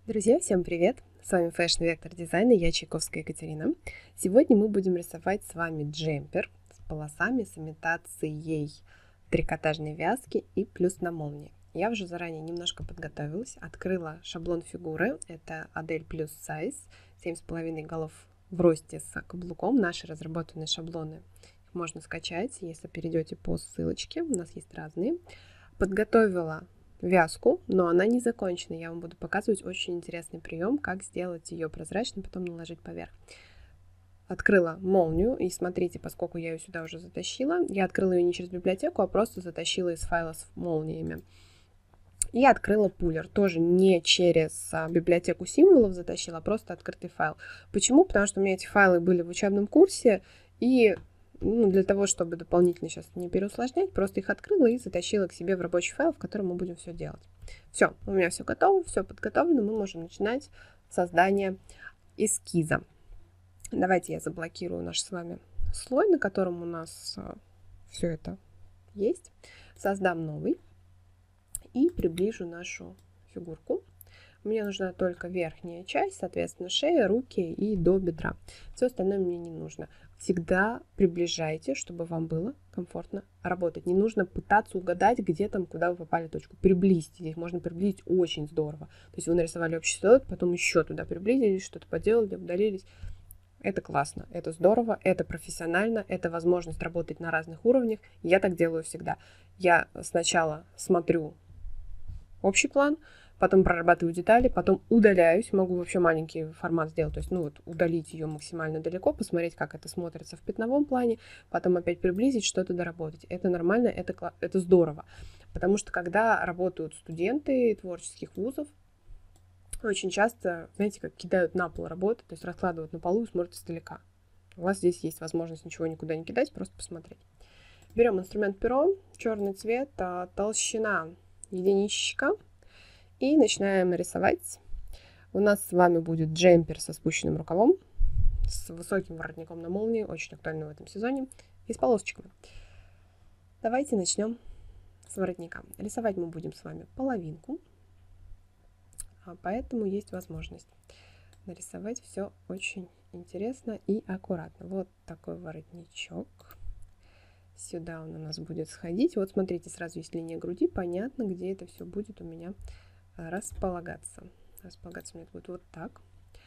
Друзья, всем привет! С вами Fashion Vector Design и я Чайковская Екатерина. Сегодня мы будем рисовать с вами джемпер с полосами, с имитацией трикотажной вязки и плюс на молнии. Я уже заранее немножко подготовилась, открыла шаблон фигуры, это Adele Plus Size, 7,5 голов в росте с каблуком, наши разработанные шаблоны. Их можно скачать, если перейдете по ссылочке, у нас есть разные. Подготовила вязку, но она не закончена. Я вам буду показывать очень интересный прием, как сделать ее прозрачной, потом наложить поверх. Открыла молнию, и смотрите, поскольку я ее сюда уже затащила, я открыла ее не через библиотеку, а просто затащила из файла с молниями. И открыла пулер, тоже не через библиотеку символов затащила, а просто открытый файл. Почему? Потому что у меня эти файлы были в учебном курсе, и для того, чтобы дополнительно сейчас не переусложнять, просто их открыла и затащила к себе в рабочий файл, в котором мы будем все делать. Все, у меня все готово, все подготовлено, мы можем начинать создание эскиза. Давайте я заблокирую наш с вами слой, на котором у нас все это есть. Создам новый и приближу нашу фигурку. Мне нужна только верхняя часть, соответственно, шея, руки и до бедра. Все остальное мне не нужно. Всегда приближайте, чтобы вам было комфортно работать. Не нужно пытаться угадать, где там, куда вы попали точку. Приблизьте. Здесь можно приблизить очень здорово. То есть вы нарисовали общий силуэт, потом еще туда приблизились, что-то поделали, удалились. Это классно, это здорово, это профессионально, это возможность работать на разных уровнях. Я так делаю всегда. Я сначала смотрю общий план, потом прорабатываю детали, потом удаляюсь, могу вообще маленький формат сделать, то есть, удалить ее максимально далеко, посмотреть, как это смотрится в пятновом плане, потом опять приблизить, что-то доработать. Это нормально, это здорово, потому что когда работают студенты творческих вузов, очень часто, знаете, как кидают на пол работы, то есть раскладывают на полу и смотрят издалека. У вас здесь есть возможность ничего никуда не кидать, просто посмотреть. Берем инструмент перо, черный цвет, толщина единичка. И начинаем рисовать. У нас с вами будет джемпер со спущенным рукавом, с высоким воротником на молнии, очень актуально в этом сезоне, и с полосочками. Давайте начнем с воротника. Рисовать мы будем с вами половинку, поэтому есть возможность нарисовать все очень интересно и аккуратно. Вот такой воротничок. Сюда он у нас будет сходить. Вот смотрите, сразу есть линия груди, понятно, где это все будет у меня располагаться. Располагаться у меня будет вот так.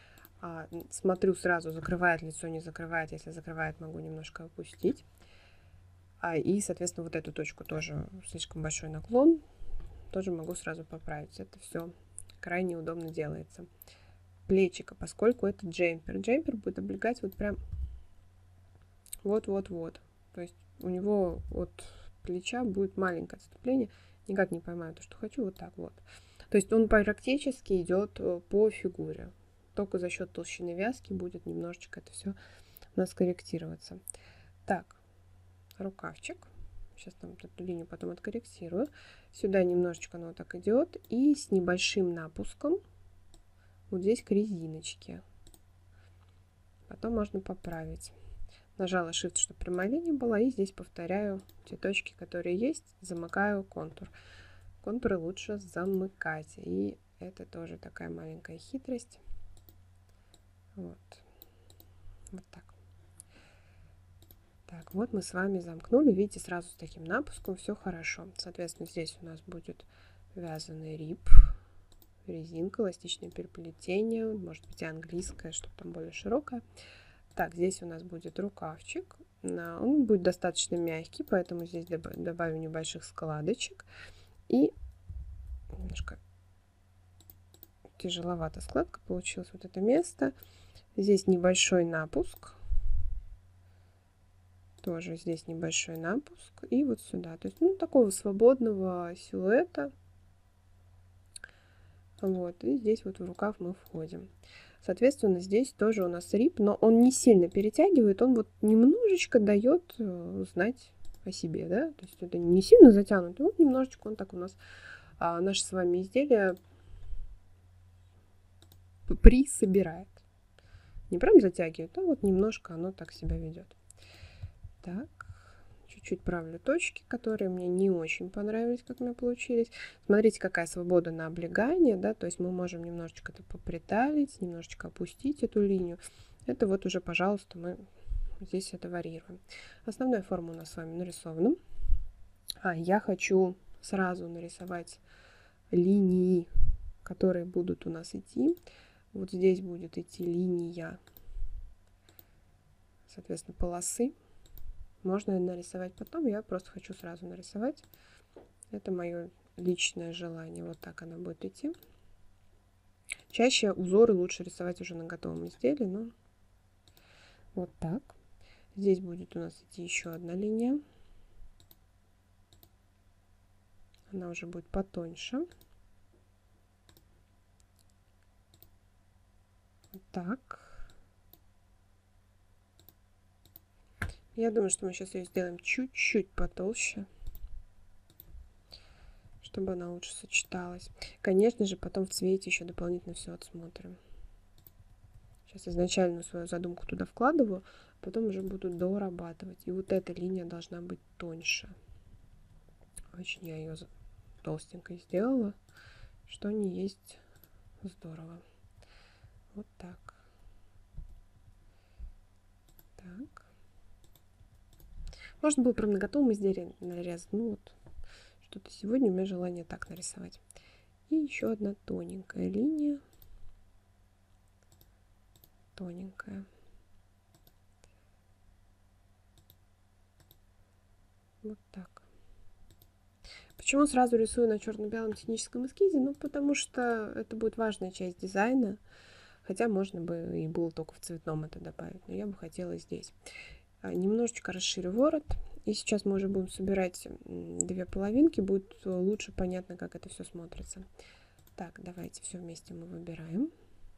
Смотрю сразу, закрывает лицо, не закрывает. Если закрывает, могу немножко опустить. И, соответственно, вот эту точку тоже слишком большой наклон. Тоже могу сразу поправить. Это все крайне удобно делается. Плечико, поскольку это джемпер. Джемпер будет облегать вот прям вот-вот-вот. То есть у него от плеча будет маленькое отступление. Никак не поймаю то, что хочу. Вот так вот. То есть он практически идет по фигуре. Только за счет толщины вязки будет немножечко это все у нас корректироваться. Так, рукавчик. Сейчас там эту линию потом откорректирую. Сюда немножечко оно вот так идет. И с небольшим напуском вот здесь к резиночке. Потом можно поправить. Нажала Shift, чтобы прямая линия была. И здесь повторяю те точки, которые есть. Замыкаю контур. Контуры лучше замыкать. И это тоже такая маленькая хитрость. Вот. Вот так. Так, вот мы с вами замкнули. Видите, сразу с таким напуском все хорошо. Соответственно, здесь у нас будет вязаный рип, резинка, эластичное переплетение, может быть, и английское, чтобы там более широкое. Так, здесь у нас будет рукавчик. Он будет достаточно мягкий, поэтому здесь добавим небольших складочек. И немножко тяжеловато складка получилась. Вот это место. Здесь небольшой напуск. Тоже здесь небольшой напуск. И вот сюда. То есть, такого свободного силуэта. Вот. И здесь вот в рукав мы входим. Соответственно, здесь тоже у нас рип, но он не сильно перетягивает. Он вот немножечко дает знать о себе, да. То есть это не сильно затянуто. Вот немножечко он так у нас наше с вами изделие присобирает. Не прям затягивает, а вот немножко оно так себя ведет. Так, чуть правлю точки, которые мне не очень понравились, как у меня получились. Смотрите, какая свобода на облегание, да, то есть мы можем немножечко это поприталить, немножечко опустить эту линию. Это вот уже, пожалуйста, мы здесь это варьируем. Основная форма у нас с вами нарисована. Я хочу сразу нарисовать линии, которые будут у нас идти. Вот здесь будет идти линия, соответственно, полосы. Можно нарисовать потом, я просто хочу сразу нарисовать. Это мое личное желание. Вот так она будет идти. Чаще узоры лучше рисовать уже на готовом изделии, но вот так. Здесь будет у нас идти еще одна линия. Она уже будет потоньше. Вот так. Я думаю, что мы сейчас ее сделаем чуть-чуть потолще, чтобы она лучше сочеталась. Конечно же, потом в цвете еще дополнительно все отсмотрим. Сейчас изначальную свою задумку туда вкладываю, потом уже буду дорабатывать. И вот эта линия должна быть тоньше. Очень я ее толстенькой сделала, что не есть здорово. Вот так. Так. Можно было прям на готовом изделии нарезать. Ну вот, что-то сегодня у меня желание так нарисовать. И еще одна тоненькая линия. Тоненькая. Вот так. Почему сразу рисую на черно-белом техническом эскизе? Ну, потому что это будет важная часть дизайна. Хотя можно бы и было только в цветном это добавить. Но я бы хотела здесь. Немножечко расширю ворот. И сейчас мы уже будем собирать две половинки. Будет лучше понятно, как это все смотрится. Так, давайте все вместе мы выбираем.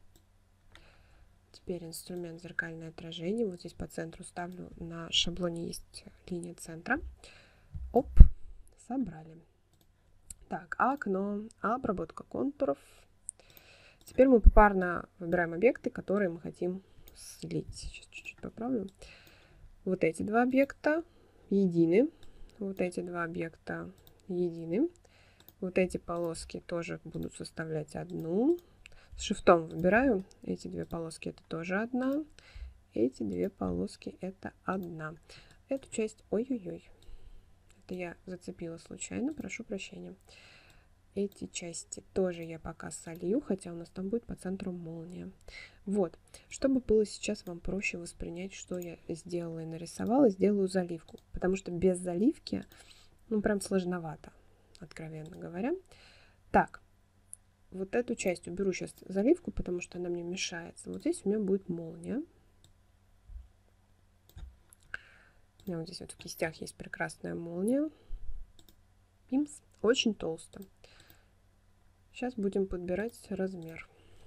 Теперь инструмент зеркальное отражение. Вот здесь по центру ставлю. На шаблоне есть линия центра. Оп, собрали. Так, окно, обработка контуров. Теперь мы попарно выбираем объекты, которые мы хотим слить. Сейчас чуть-чуть поправлю. Вот эти два объекта едины. Вот эти два объекта едины. Вот эти полоски тоже будут составлять одну. С шрифтом выбираю. Эти две полоски это тоже одна. Эти две полоски это одна. Эту часть, ой-ой-ой, это я зацепила случайно, прошу прощения. Эти части тоже я пока солью, хотя у нас там будет по центру молния. Вот, чтобы было сейчас вам проще воспринять, что я сделала и нарисовала, сделаю заливку. Потому что без заливки, ну, прям сложновато, откровенно говоря. Так, вот эту часть уберу сейчас заливку, потому что она мне мешается. Вот здесь у меня будет молния. У меня вот здесь вот в кистях есть прекрасная молния. Пимс, очень толсто. Сейчас будем подбирать размер.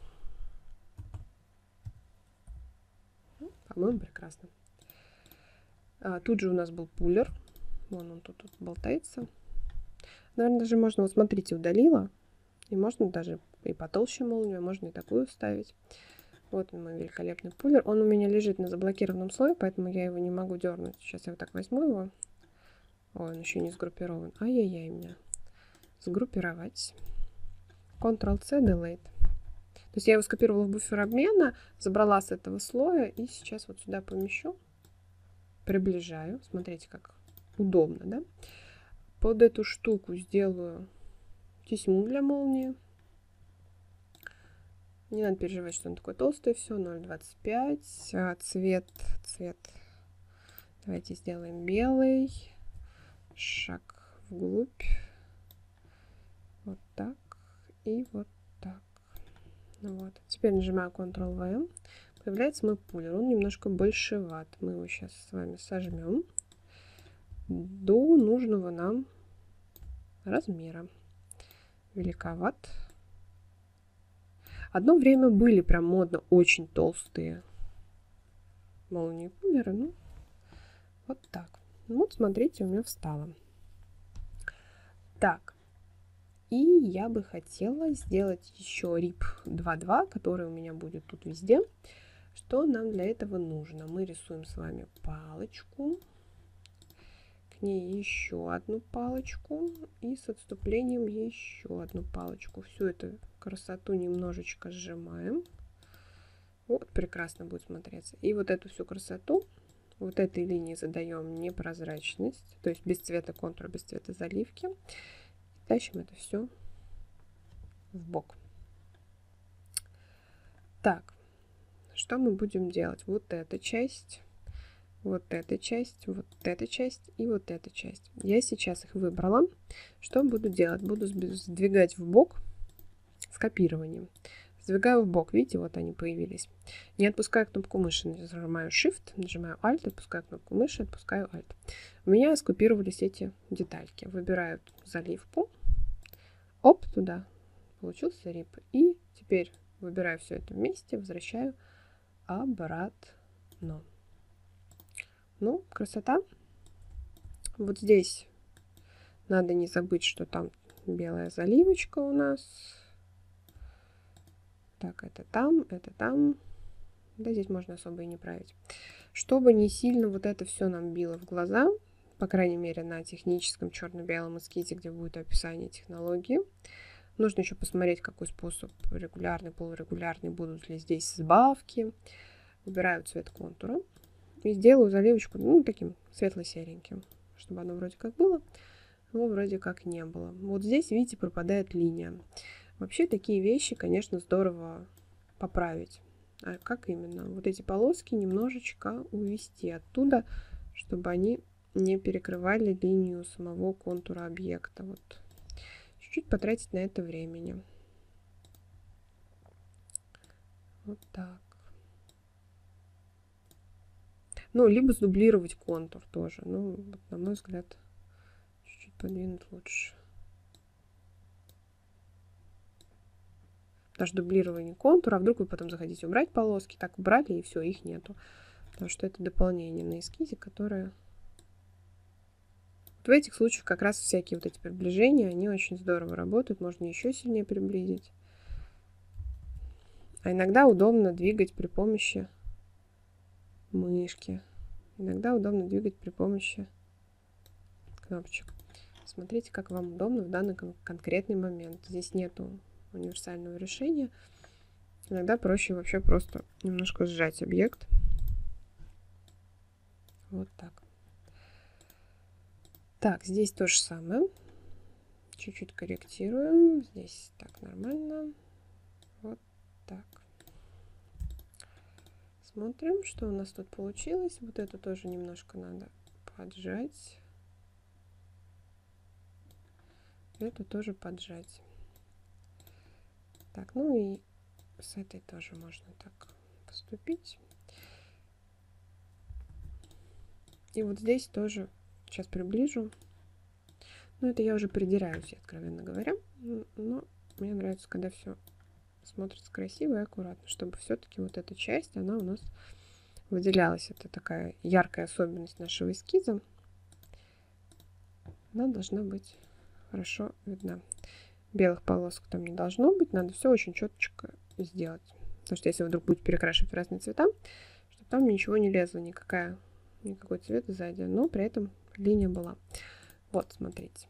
По-моему, прекрасно. Тут же у нас был пулер. Вон он тут болтается. Наверное, даже можно, вот смотрите, удалила. И можно даже и потолще молнию, можно и такую вставить. Вот мой великолепный пулер. Он у меня лежит на заблокированном слое, поэтому я его не могу дернуть. Сейчас я вот так возьму его. Ой, он еще не сгруппирован. Ай-яй-яй, меня. Сгруппировать. Ctrl-C, Delete. То есть я его скопировала в буфер обмена, забрала с этого слоя и сейчас вот сюда помещу. Приближаю. Смотрите, как удобно, да? Под эту штуку сделаю тесьму для молнии. Не надо переживать, что он такой толстый. Все, 0,25. Цвет. Давайте сделаем белый. Шаг вглубь. Вот так. И вот так. Ну вот. Теперь нажимаю Ctrl-V. Появляется мой пулер. Он немножко большеват. Мы его сейчас с вами сожмем до нужного нам размера. Великоват. Одно время были прям модно очень толстые молнии пулера. Ну, вот так. Вот, смотрите, у меня встало. Так. И я бы хотела сделать еще RIP 2.2, который у меня будет тут везде. Что нам для этого нужно? Мы рисуем с вами палочку. К ней еще одну палочку и с отступлением еще одну палочку. Всю эту красоту немножечко сжимаем. Вот, прекрасно будет смотреться. И вот эту всю красоту, вот этой линии задаем непрозрачность, то есть без цвета контура, без цвета заливки. Тащим это все в бок. Так, что мы будем делать? Вот эта часть, вот эта часть, вот эта часть и вот эта часть. Я сейчас их выбрала. Что буду делать? Буду сдвигать в бок с копированием. Сдвигаю в бок, видите, вот они появились. Не отпускаю кнопку мыши, нажимаю Shift, нажимаю Alt, отпускаю кнопку мыши, отпускаю Alt. У меня скопировались эти детальки. Выбираю заливку, оп, туда получился рип. И теперь выбираю все это вместе, возвращаю обратно. Ну, красота. Вот здесь надо не забыть, что там белая заливочка у нас. Так, это там, это там. Да, здесь можно особо и не править. Чтобы не сильно вот это все нам било в глаза, по крайней мере на техническом черно-белом эскизе, где будет описание технологии, нужно еще посмотреть, какой способ регулярный, полурегулярный, будут ли здесь сбавки. Выбираю цвет контура и сделаю заливочку, ну, таким светло-сереньким, чтобы оно вроде как было, но вроде как не было. Вот здесь, видите, пропадает линия. Вообще такие вещи, конечно, здорово поправить. А как именно? Вот эти полоски немножечко увести оттуда, чтобы они не перекрывали линию самого контура объекта. Вот. Чуть-чуть потратить на это времени. Вот так. Ну, либо сдублировать контур тоже. Ну, вот, на мой взгляд, чуть-чуть подвинуть лучше. Даже дублирование контура, а вдруг вы потом захотите убрать полоски, так убрали и все, их нету. Потому что это дополнение на эскизе, которое... Вот в этих случаях как раз всякие вот эти приближения, они очень здорово работают, можно еще сильнее приблизить. А иногда удобно двигать при помощи мышки. Иногда удобно двигать при помощи кнопочек. Смотрите, как вам удобно в данный конкретный момент. Здесь нету универсального решения. Иногда проще вообще просто немножко сжать объект. Вот так. Так, здесь то же самое. Чуть-чуть корректируем. Здесь так нормально. Вот так. Смотрим, что у нас тут получилось. Вот это тоже немножко надо поджать. Это тоже поджать. Так, ну и с этой тоже можно так поступить. И вот здесь тоже, сейчас приближу. Ну, это я уже придираюсь, откровенно говоря. Но мне нравится, когда все смотрится красиво и аккуратно, чтобы все-таки вот эта часть, она у нас выделялась. Это такая яркая особенность нашего эскиза. Она должна быть хорошо видна. Белых полосок там не должно быть, надо все очень четко сделать. Потому что если вы вдруг будете перекрашивать в разные цвета, чтобы там ничего не лезло, никакой цвет сзади, но при этом линия была. Вот, смотрите.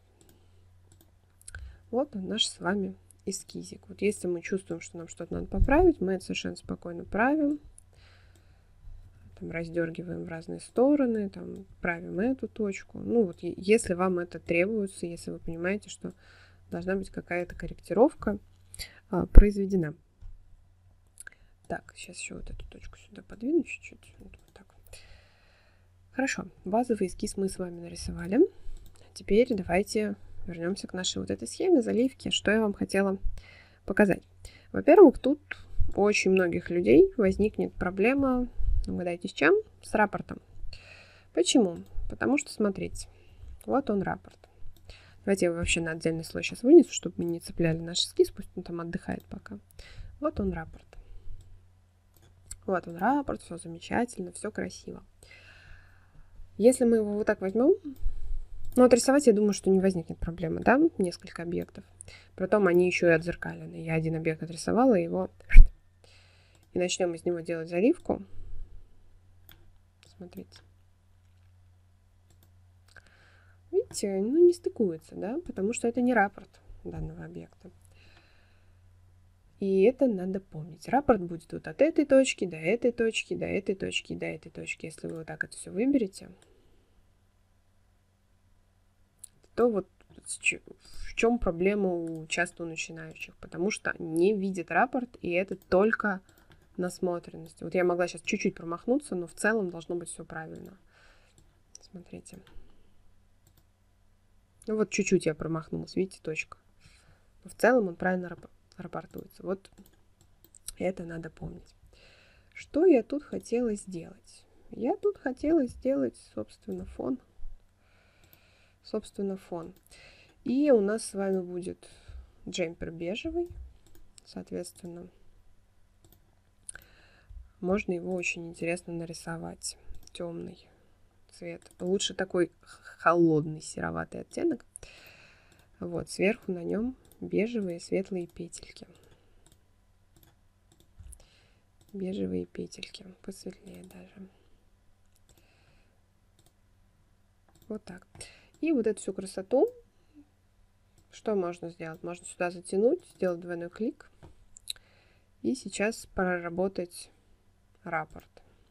Вот он, наш с вами эскизик. Вот если мы чувствуем, что нам что-то надо поправить, мы это совершенно спокойно правим. Там раздергиваем в разные стороны, там правим эту точку. Ну вот, если вам это требуется, если вы понимаете, что должна быть какая-то корректировка произведена. Так, сейчас еще вот эту точку сюда подвину чуть-чуть. Вот так. Хорошо, базовый эскиз мы с вами нарисовали. Теперь давайте вернемся к нашей вот этой схеме заливки. Что я вам хотела показать. Во-первых, тут у очень многих людей возникнет проблема, угадайте с чем? С рапортом. Почему? Потому что, смотрите, вот он рапорт. Давайте я его вообще на отдельный слой сейчас вынесу, чтобы мы не цепляли наш эскиз, пусть он там отдыхает пока. Вот он рапорт. Вот он рапорт, все замечательно, все красиво. Если мы его вот так возьмем, ну, отрисовать, я думаю, что не возникнет проблемы, да, несколько объектов. Притом они еще и отзеркалены. Я один объект отрисовала, его... И начнем из него делать заливку. Смотрите. Видите, ну не стыкуется, да, потому что это не раппорт данного объекта. И это надо помнить. Раппорт будет вот от этой точки до этой точки, до этой точки, до этой точки. Если вы вот так это все выберете, то вот в чем проблема часто у начинающих? Потому что не видят раппорт, и это только насмотренность. Вот я могла сейчас чуть-чуть промахнуться, но в целом должно быть все правильно. Смотрите. Ну вот чуть-чуть я промахнулась, видите, точка. Но в целом он правильно рапортуется. Вот это надо помнить. Что я тут хотела сделать? Я тут хотела сделать, собственно, фон. И у нас с вами будет джемпер бежевый. Соответственно, можно его очень интересно нарисовать. Темный цвет. Лучше такой холодный сероватый оттенок. Вот, сверху на нем бежевые светлые петельки. Бежевые петельки, посветлее даже. Вот так. И вот эту всю красоту, что можно сделать? Можно сюда затянуть, сделать двойной клик. И сейчас проработать раппорт.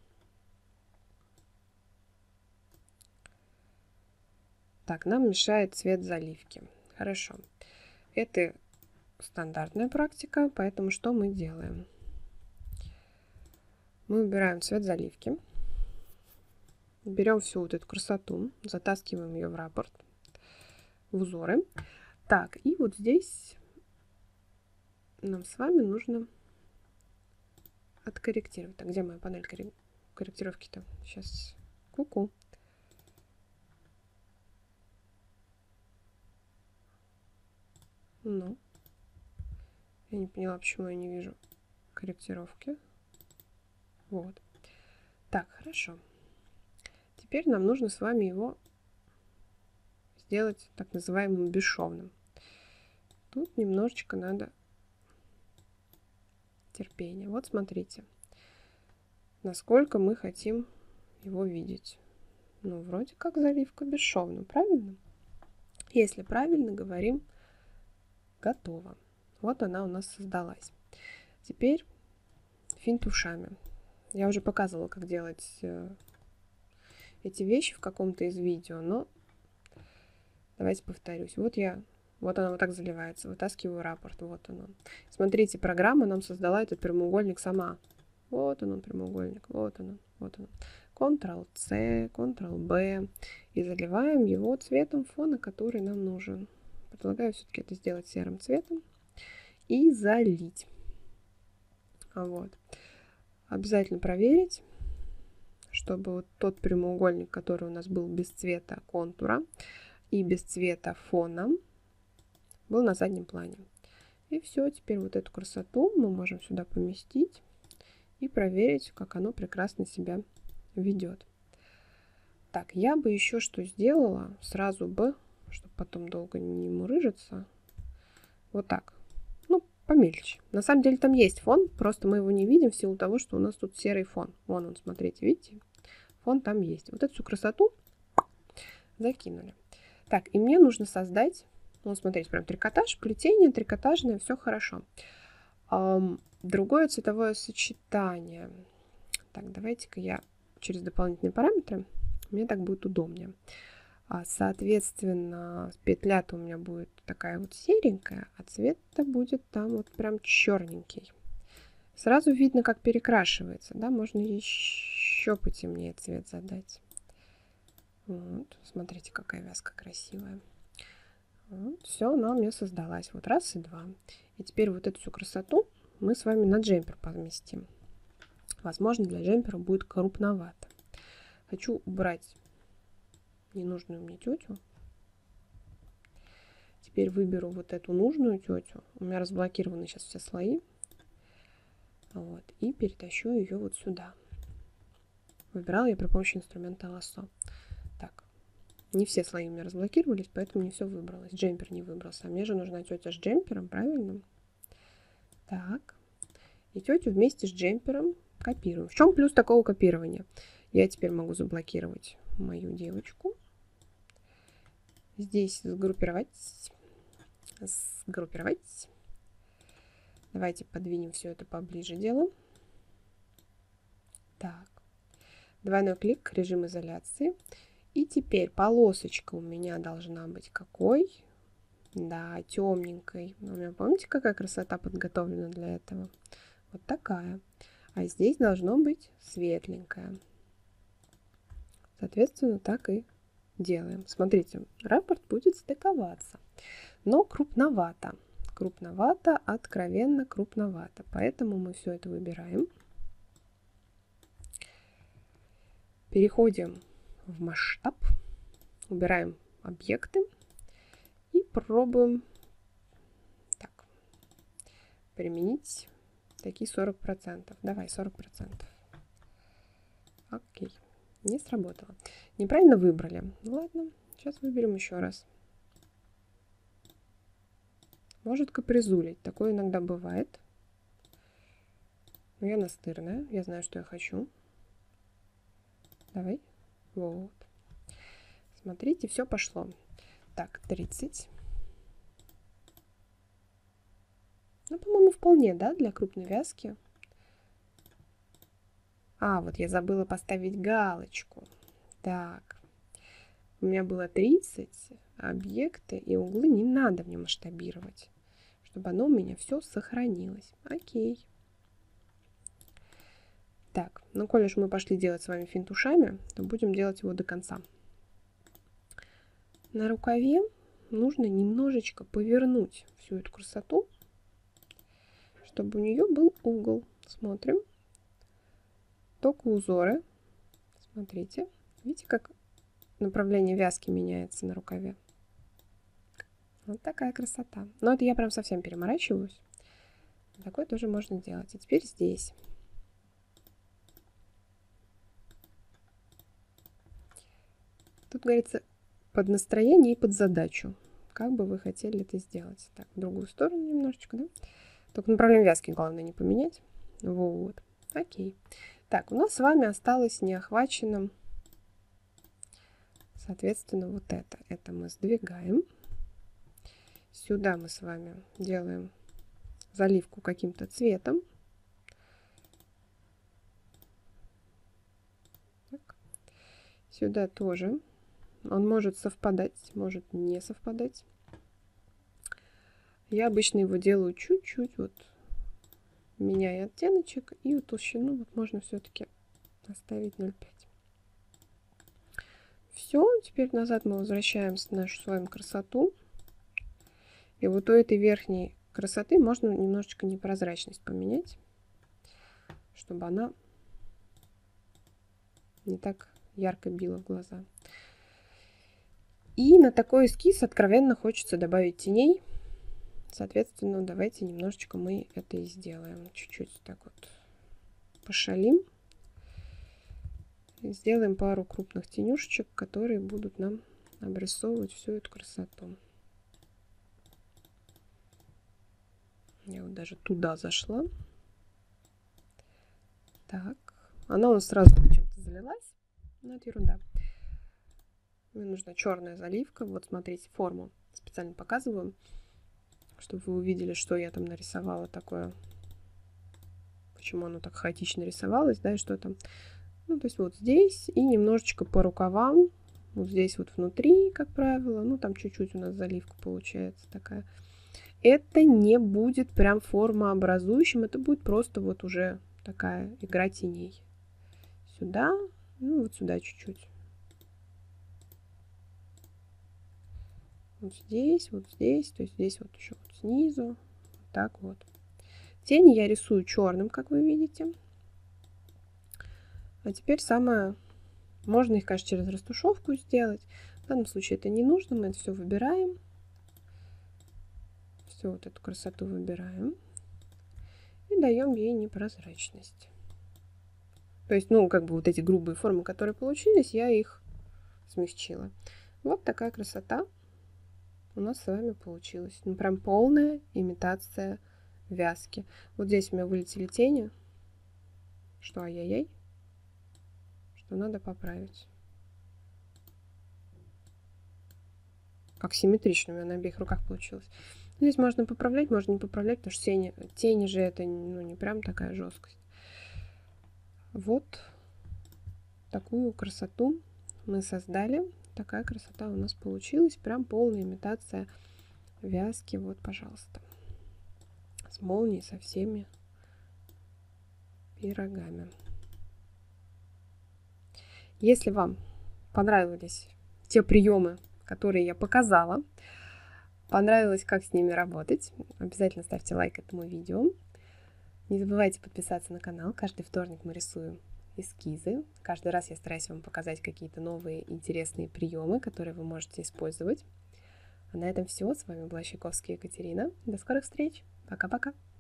Так, нам мешает цвет заливки. Хорошо. Это стандартная практика, поэтому что мы делаем? Мы выбираем цвет заливки. Берем всю вот эту красоту, затаскиваем ее в раппорт, в узоры. Так, и вот здесь нам с вами нужно откорректировать. Так, где моя панель корректировки-то? Сейчас. Ку-ку. Ну. Я не поняла, почему я не вижу корректировки. Вот. Так, хорошо. Теперь нам нужно с вами его сделать так называемым бесшовным. Тут немножечко надо терпения. Вот смотрите, насколько мы хотим его видеть. Ну, вроде как заливка бесшовная, правильно? Если правильно, говорим готово. Вот она у нас создалась. Теперь финт ушами. Я уже показывала, как делать эти вещи в каком-то из видео, но давайте повторюсь. Вот она вот так заливается. Вытаскиваю раппорт. Вот он. Смотрите, программа нам создала этот прямоугольник сама. Вот он прямоугольник. Вот он. Ctrl-C, Ctrl-B. И заливаем его цветом фона, который нам нужен. Предлагаю все-таки это сделать серым цветом. И залить. Вот. Обязательно проверить, чтобы вот тот прямоугольник, который у нас был без цвета контура и без цвета фона, был на заднем плане. И все, теперь вот эту красоту мы можем сюда поместить и проверить, как оно прекрасно себя ведет. Так, я бы еще что сделала, сразу бы, чтобы потом долго не мурыжиться, вот так, ну, помельче. На самом деле там есть фон, просто мы его не видим в силу того, что у нас тут серый фон. Вон он, смотрите, видите? Фон там есть. Вот эту всю красоту закинули. Так, и мне нужно создать, ну, смотрите, прям трикотаж, плетение трикотажное, все хорошо. Другое цветовое сочетание. Так, давайте-ка я через дополнительные параметры, мне так будет удобнее. Соответственно, петля-то у меня будет такая вот серенькая, а цвет-то будет там вот прям черненький. Сразу видно, как перекрашивается, да, можно еще потемнее цвет задать. Вот, смотрите, какая вязка красивая. Вот, все, она у меня создалась. Вот раз и два. И теперь вот эту всю красоту мы с вами на джемпер поместим. Возможно, для джемпера будет крупновато. Хочу убрать ненужную мне тетю. Теперь выберу вот эту нужную тетю. У меня разблокированы сейчас все слои. Вот, и перетащу ее вот сюда. Выбирала я при помощи инструмента лассо. Так, не все слои у меня разблокировались, поэтому не все выбралось. Джемпер не выбрался. А мне же нужна тетя с джемпером, правильно? Так. И тетю вместе с джемпером копируем. В чем плюс такого копирования? Я теперь могу заблокировать мою девочку Здесь сгруппировать. Давайте подвинем все это поближе делаем. Так. Двойной клик, режим изоляции. И теперь полосочка у меня должна быть какой? Да, темненькой. У меня, помните, какая красота подготовлена для этого? Вот такая. А здесь должно быть светленькое. Соответственно, так и делаем. Смотрите, раппорт будет стыковаться, но крупновато. Крупновато, откровенно крупновато. Поэтому мы все это выбираем. Переходим в масштаб, убираем объекты и пробуем так, применить такие 40%. Давай 40%. Окей, не сработало. Неправильно выбрали. Ладно, сейчас выберем еще раз. Может капризулить, такое иногда бывает. Но я настырная, я знаю, что я хочу. Давай. Вот. Смотрите, все пошло. Так, 30. Ну, по-моему, вполне, да, для крупной вязки. А, вот я забыла поставить галочку. Так. У меня было 30 объекты, и углы не надо мне масштабировать, чтобы оно у меня все сохранилось. Окей. Так, ну, коль уж мы пошли делать с вами финт ушами, то будем делать его до конца. На рукаве нужно немножечко повернуть всю эту красоту, чтобы у нее был угол. Смотрим. Только узоры. Смотрите. Видите, как направление вязки меняется на рукаве? Вот такая красота. Но это я прям совсем переморачиваюсь. Такое тоже можно делать. И теперь здесь. Тут говорится под настроение и под задачу. Как бы вы хотели это сделать. Так, в другую сторону немножечко, да? Только направление вязки главное не поменять. Вот. Окей. Так, у нас с вами осталось неохваченным, соответственно, вот это. Это мы сдвигаем. Сюда мы с вами делаем заливку каким-то цветом. Так. Сюда тоже. Он может совпадать, может не совпадать. Я обычно его делаю чуть-чуть, вот, меняя оттеночек, и вот толщину вот можно все-таки оставить 0,5. Все, теперь назад мы возвращаемся в нашу с вами красоту. И вот у этой верхней красоты можно немножечко непрозрачность поменять, чтобы она не так ярко била в глаза. И на такой эскиз откровенно хочется добавить теней. Соответственно, давайте немножечко мы это и сделаем. Чуть-чуть так вот пошалим. И сделаем пару крупных тенюшечек, которые будут нам обрисовывать всю эту красоту. Я вот даже туда зашла. Так. Она у нас сразу чем-то залилась. Но это ерунда. Мне нужна черная заливка. Вот смотрите, форму специально показываю, чтобы вы увидели, что я там нарисовала такое. Почему оно так хаотично рисовалось, да, и что там. Ну, то есть вот здесь и немножечко по рукавам. Вот здесь вот внутри, как правило. Ну, там чуть-чуть у нас заливка получается такая. Это не будет прям формообразующим. Это будет просто вот уже такая игра теней. Сюда, ну, вот сюда чуть-чуть. Вот здесь, то есть здесь вот еще вот снизу, вот так вот. Тени я рисую черным, как вы видите. А теперь самое, можно их, конечно, через растушевку сделать. В данном случае это не нужно, мы это все выбираем. Все вот эту красоту выбираем. И даем ей непрозрачность. То есть, ну, как бы вот эти грубые формы, которые получились, я их смягчила. Вот такая красота у нас с вами получилась. Ну, прям полная имитация вязки. Вот здесь у меня вылетели тени. Что, ай-яй-яй? Что надо поправить. как симметрично у меня на обеих руках получилось. Здесь можно поправлять, можно не поправлять, потому что тени же это не прям такая жесткость. Вот такую красоту мы создали. Такая красота у нас получилась. Прям полная имитация вязки. Вот, пожалуйста. С молнией, со всеми пирогами. Если вам понравились те приемы, которые я показала, понравилось, как с ними работать, обязательно ставьте лайк этому видео. Не забывайте подписаться на канал. Каждый вторник мы рисуем эскизы. Каждый раз я стараюсь вам показать какие-то новые интересные приемы, которые вы можете использовать. А на этом все. С вами была Чайковская Екатерина. До скорых встреч. Пока-пока.